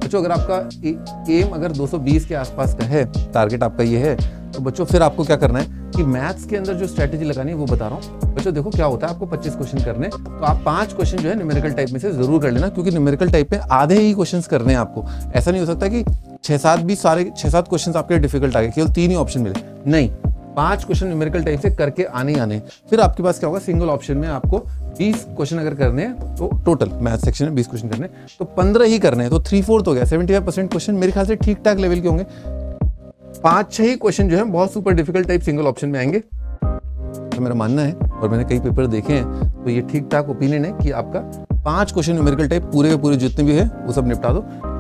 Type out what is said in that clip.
बच्चों अगर आपका एम अगर 220 के आसपास का है, टारगेट आपका ये है, तो बच्चों फिर आपको क्या करना है कि मैथ्स के अंदर जो स्ट्रेटेजी लगानी है वो बता रहा हूँ। बच्चों देखो क्या होता है, आपको 25 क्वेश्चन करने, तो आप 5 क्वेश्चन जो है न्यूमेरिकल टाइप में से जरूर कर लेना, क्योंकि न्यूमेरिकल टाइप में आधे ही क्वेश्चंस करने हैं आपको। ऐसा नहीं हो सकता कि 6-7 भी सारे 6-7 क्वेश्चंस आपके डिफिकल्ट आ गए, केवल 3 ही ऑप्शन मिले, नहीं, 5 क्वेश्चन न्यूमेरिकल टाइप से करके आने ही आने। फिर आपके पास क्या होगा, सिंगल ऑप्शन में आपको 20 क्वेश्चन अगर करने हैं, तो टोटल मैथ सेक्शन में 20 क्वेश्चन करने हैं, तो 15 ही करने हैं, तो 3/4 हो गया। 75% क्वेश्चन मेरे ख्याल से ठीक ठाक लेवल के होंगे। 5-6 ही क्वेश्चन जो है बहुत super difficult type single option में आएंगे। तो मेरा मानना है, और मैंने कई पेपर देखे हैं, तो ये ठीक ठाक ओपिनियन है कि आपका 5 क्वेश्चन न्यूमेरिकल टाइप पूरे के पूरे जितने भी है वो सब निपटा दो।